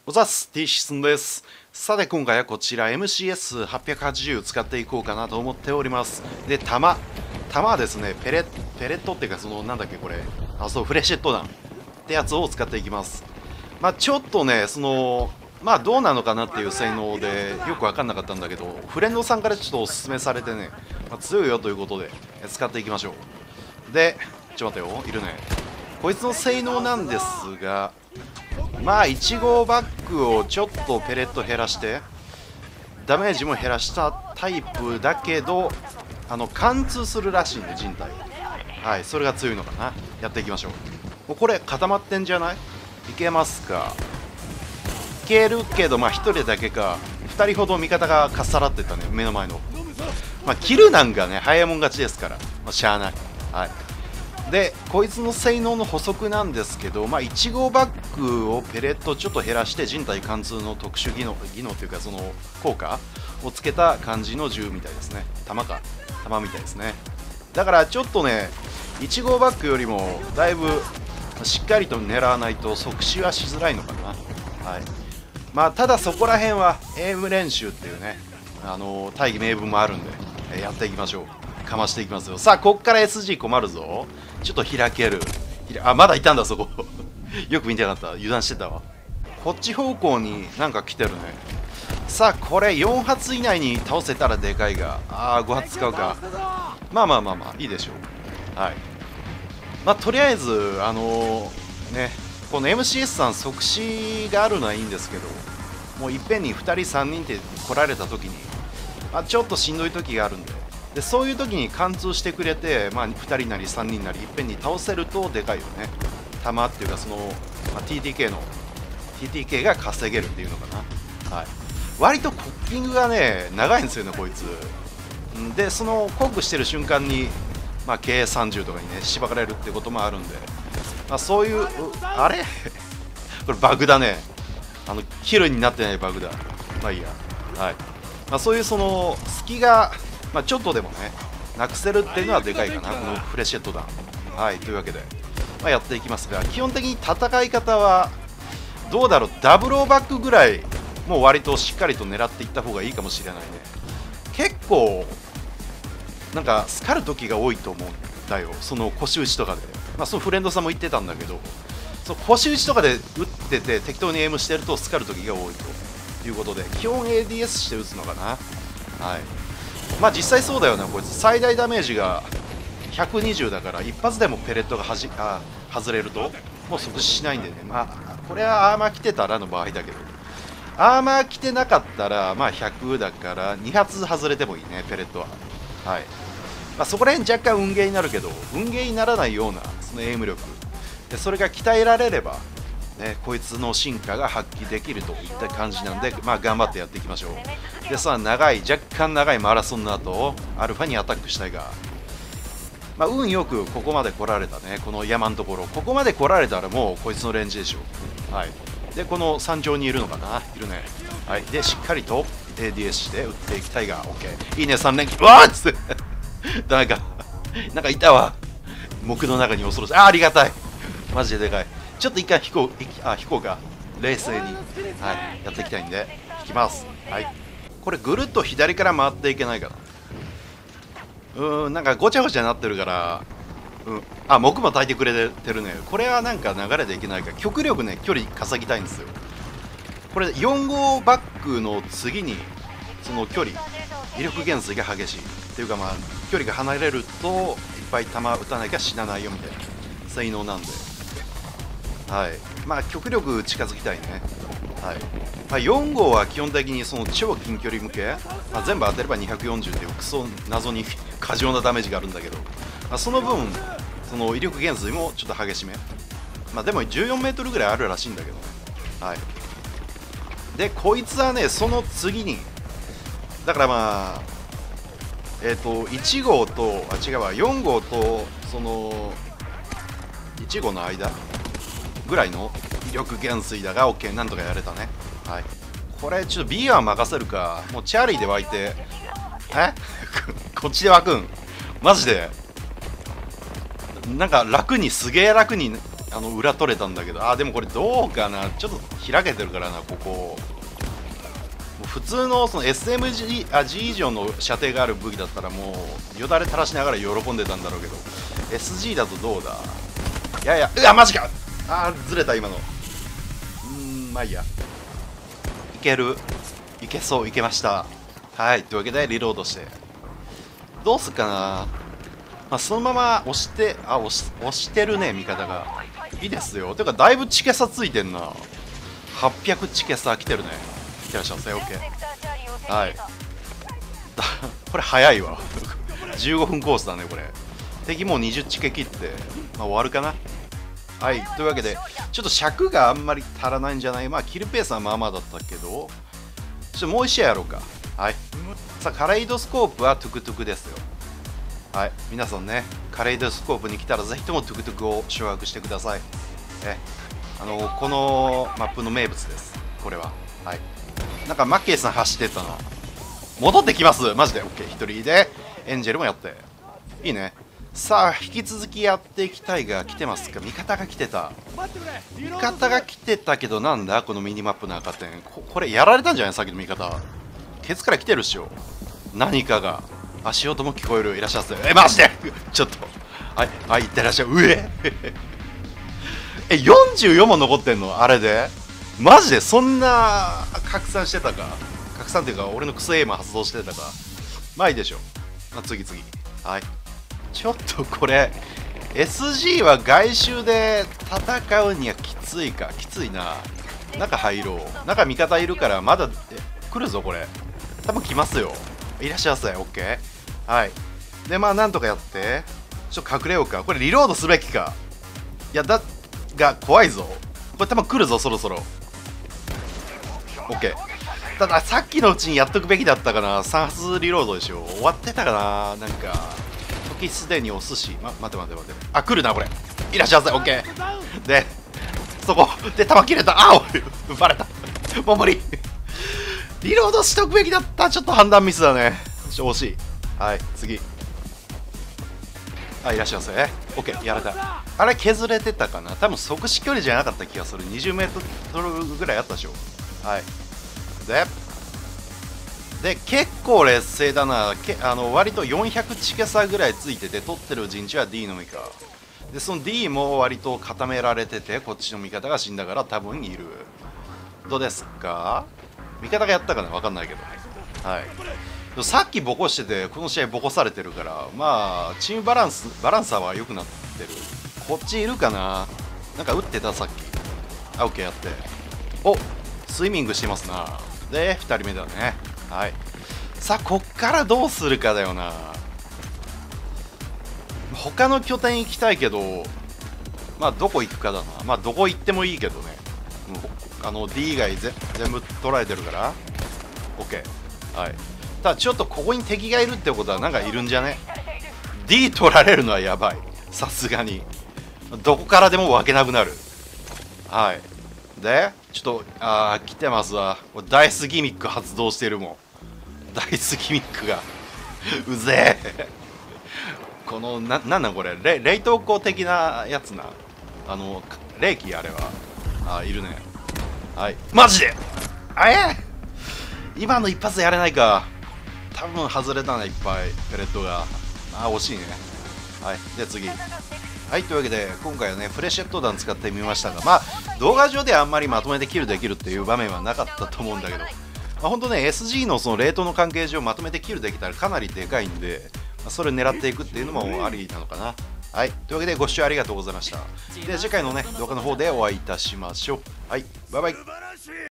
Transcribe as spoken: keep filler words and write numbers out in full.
おざっす、T シスンです。さて今回はこちら エムシーエスはっぴゃくはちじゅう 使っていこうかなと思っております。で、弾。弾はですね、ペレッ、ペレットっていうかその、なんだっけこれ。あ、そう、フレシェット弾ってやつを使っていきます。まあちょっとね、その、まあどうなのかなっていう性能でよくわかんなかったんだけど、フレンドさんからちょっとおすすめされてね、まあ、強いよということで使っていきましょう。で、ちょっと待ってよ、いるね。こいつの性能なんですが、まあいち号バックをちょっとペレット減らしてダメージも減らしたタイプだけど、あの貫通するらしいんで人体、はい、それが強いのかな。やっていきましょう。もうこれ固まってんじゃない？いけますか？いけるけど、まあひとりだけかふたりほど味方がかっさらってったね、目の前の。まあキルなんかね早いもん勝ちですから、まあ、しゃあない。はい。でこいつの性能の補足なんですけど、まあ、いち号バックをペレットちょっと減らして人体貫通の特殊技能技能というかその効果をつけた感じの銃みたいですね。弾か弾みたいですね。だからちょっとねいち号バックよりもだいぶしっかりと狙わないと即死はしづらいのかな。はい。まあただそこら辺はエイム練習っていうね、あの大義名分もあるんでやっていきましょう。かましていきますよ。さあこっから エスジー 困るぞ。ちょっと開ける。あ、まだいたんだそこよく見てなかった。油断してたわ。こっち方向になんか来てるね。さあこれよん発以内に倒せたらでかいが、ああご発使うか。まあまあまあまあいいでしょう。はい。まあとりあえずあのー、ねこの エムシーエス さん即死があるのはいいんですけど、もういっぺんにふたりさんにんって来られた時に、まあ、ちょっとしんどい時があるんで、でそういう時に貫通してくれて、まあ、ふたりなりさんにんなりいっぺんに倒せるとでかいよね。弾っていうかその、まあ、ティーティーケー の ティーティーケー が稼げるっていうのかな。はい。割とコッキングがね長いんですよねこいつで。そのコックしてる瞬間に、まあ、ケーさんじゅう とかにねしばかれるってこともあるんで、まあ、そういうあれこれバグだね。あのキルになってないバグだ。まあいいや。はい。まあ、そういうその隙がまあちょっとでもねなくせるっていうのはでかいかなこのフレシェット弾。はい。というわけで、まあ、やっていきますが、基本的に戦い方はどうだろう。ダブルオーバックぐらいもう割としっかりと狙っていった方がいいかもしれないね。結構なんかスカる時が多いと思うんだよ、その腰打ちとかで。まあそのフレンドさんも言ってたんだけど、その腰打ちとかで打ってて適当にエイムしてるとスカる時が多いということで、基本 エーディーエス して打つのかな。はい。まあ実際そうだよね。こいつ最大ダメージがひゃくにじゅうだから、一発でもペレットがはじあ外れるともう即死しないんでね。まあこれはアーマー着てたらの場合だけど、アーマー着てなかったらまあひゃくだからに発外れてもいいねペレットは。はい。まあ、そこら辺若干運ゲーになるけど、運ゲーにならないようなそのエイム力で、それが鍛えられればね、こいつの進化が発揮できるといった感じなんで、まあ頑張ってやっていきましょう。でさあ長い若干長いマラソンの後アルファにアタックしたいが、まあ、運よくここまで来られたね。この山のところここまで来られたらもうこいつのレンジでしょう。はい。でこの山頂にいるのかな。いるね。はい。でしっかりと エーディーエス して打っていきたいが OK。 いいね。さん連撃わーっつってダメかなんかいたわ。木の中に恐ろしい。あ、ありがたい。マジででかい。ちょっと一回飛行、あ、飛行か。冷静に、はい、やっていきたいんで、引きます。はい。これぐるっと左から回っていけないかな。うーん、なんかごちゃごちゃになってるから、うん。あ、木も焚いてくれてるね。これはなんか流れでいけないから、極力ね、距離稼ぎたいんですよ。これよん号バックの次に、その距離、威力減衰が激しい。っていうかまあ、距離が離れると、いっぱい弾撃たなきゃ死なないよみたいな性能なんで。はい。まあ極力近づきたいね。はい。まあ、よん号は基本的にその超近距離向け、まあ、全部当てればにひゃくよんじゅうっていうクソ謎に過剰なダメージがあるんだけど、まあ、その分その威力減衰もちょっと激しめ。まあでもじゅうよんメートルぐらいあるらしいんだけどね。はい。でこいつはねその次にだからまあえっ、ー、といち号とあ違うわよん号とそのいち号の間ぐらいの威力減衰だが OK。 なんとかやれたね。はい。これちょっと ビーワン 任せるか。もうチャーリーで湧いてえこっちで湧くんマジでなんか楽にすげえ楽にあの裏取れたんだけど、あーでもこれどうかな、ちょっと開けてるからな、ここもう普通のその エスエムジー あ G 以上の射程がある武器だったらもうよだれ垂らしながら喜んでたんだろうけど、 エスジー だとどうだ、いやいや、うわマジか、あーずれた今の、うーんまあいいや、いける、いけそう、いけました。はい、というわけでリロードしてどうすっかな、まあ、そのまま押して、あ押し押してるね味方が、いいですよ。てかだいぶチケ差ついてんな、はっぴゃくチケ差来てるね、いってらっしゃいませ、 OK。 はいこれ早いわじゅうごふんコースだねこれ、敵もうにじゅうチケ切って、まあ、終わるかな。はい、というわけでちょっと尺があんまり足らないんじゃない、まあキルペースはまあまあだったけど、ちょっともう一試合やろうか。はい、さあカレイドスコープはトゥクトゥクですよ。はい、皆さんね、カレイドスコープに来たらぜひともトゥクトゥクを掌握してください。えあのこのマップの名物ですこれは。はい、なんかマッケイさん走ってったな、戻ってきますマジで。 OK、 一人でエンジェルもやっていいね。さあ引き続きやっていきたいが、来てますか、味方が来てた、味方が来てたけど、なんだこのミニマップの赤点、 こ, これやられたんじゃない、さっきの味方ケツから来てるっしょ、何かが。足音も聞こえる、いらっしゃいませ。えマジでちょっと、はいはい、いってらっしゃい。上えよんじゅうよんも残ってんのあれで、マジでそんな拡散してたか、拡散っていうか俺のクソエイマー発動してたか、まあいいでしょう、まあ、次次。はい、ちょっとこれ エスジー は外周で戦うにはきついか、きついな。中入ろう、中味方いるからまだえ来るぞこれ、多分来ますよ、いらっしゃいませ。 OK。 はい、でまあなんとかやってちょっと隠れようか。これリロードすべきか、いやだが怖いぞこれ、多分来るぞそろそろ。 OK。 たださっきのうちにやっとくべきだったかな、さん発リロードでしょ、終わってたかな、なんか時すでにお寿司、ま、待て待て待て、あ来るなこれ、いらっしゃいませ。 OK。 でそこで弾切れた、あおいバレたもう無理リロードしとくべきだった、ちょっと判断ミスだね、ちょ惜しい。はい次、あいらっしゃいませ。 OK やられた、あれ削れてたかな、多分即死距離じゃなかった気がする、にじゅうメートルぐらいあったでしょ。はいでで結構劣勢だな、けあの割とよんひゃくチケ差ぐらいついてて、取ってる陣地は D のみかで、その D も割と固められてて、こっちの味方が死んだから多分いる。どうですか、味方がやったかな分かんないけど、はいさっきボコしててこの試合ボコされてるから、まあチームバランスバランサーは良くなってる。こっちいるかな、なんか打ってたさっき、あ OK やって、おスイミングしてますな。でふたりめだね。はいさあこっからどうするかだよな。他の拠点行きたいけど、まあどこ行くかだな。まあどこ行ってもいいけどね、もうあの D 以外ぜ全部捉えてるから OK。 はいただちょっとここに敵がいるってことはなんかいるんじゃね。 D 取られるのはやばい、さすがにどこからでも分けなくなる。はいでちょっとあー来てますわ、ダイスギミック発動してるもん、ダイスギミックがうぜえこのななんなんこれ、レ冷凍庫的なやつな、あの冷気あれは、あいるね。はいマジであえ今の一発やれないか、多分外れたな、いっぱいペレットが、あ惜しいね。はいで次、はいというわけで今回はねフレシェット弾使ってみましたが、まあ動画上ではあんまりまとめてキルできるっていう場面はなかったと思うんだけど、まあ、本当ね エスジー のそのレートの関係上まとめてキルできたらかなりでかいんで、まあ、それを狙っていくっていうのもありなのかな。はいというわけでご視聴ありがとうございました。で次回のね動画の方でお会いいたしましょう。はいバイバイ。